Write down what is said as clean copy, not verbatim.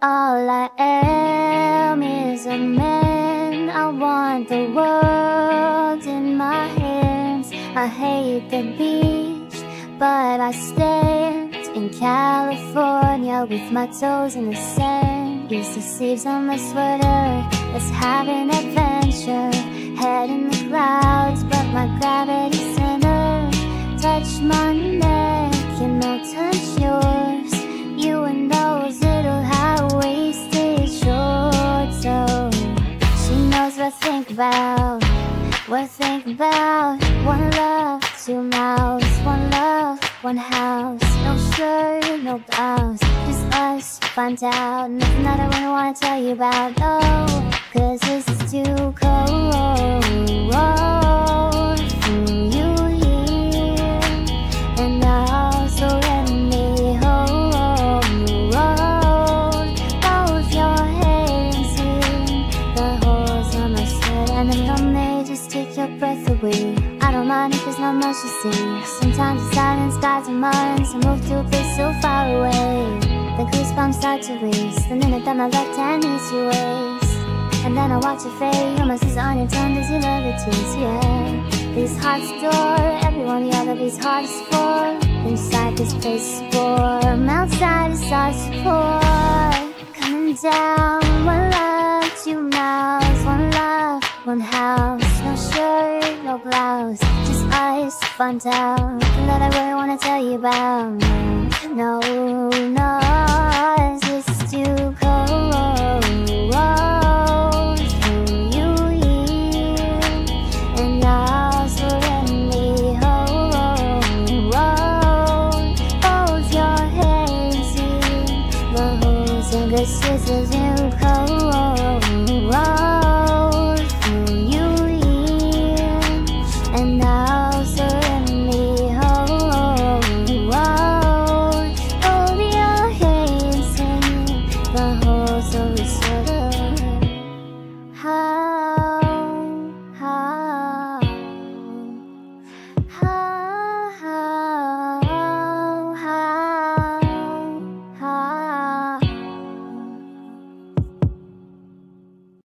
All I am is a man. I want the world in my hands. I hate the beach, but I stand in California with my toes in the sand. Use the sleeves on my sweater. Let's have an adventure. Head in the clouds, but my gravity center. Touch my neck and I'll touch yours. You and those little high-waisted shorts. So she knows what I think about. What I think about. One love, two mouths. One love, one house. No shirt, no blouse. Just us, find out. Nothing that I really wanna tell you about. No, cause this is too cold for you here. And now, so let me hold both your hands in the holes on my shirt. And then I may just take your breath away. I don't mind if there's not much to say. Sometimes the silence guides my mind. So move to a place so far away. The goosebumps start to race the minute that my left hand meets your waist. And then I watch your face, your muscles on your tongue as you levitate, yeah. These hearts adore everyone, yeah, that these hearts for. Inside this place is warm, outside it starts to pour. Coming down, one love, two mouths. One love, one house. No shirt, no blouse. Just us, fun town. Nothing that I really wanna tell you about. No, no, this is too cold for you here. And now, so let me hold both your hands in the holes. And this is too cold for you here. And now, so let me hold both your hands in the holes of each other.